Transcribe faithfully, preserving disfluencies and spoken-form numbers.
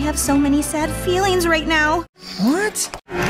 have so many sad feelings right now. What?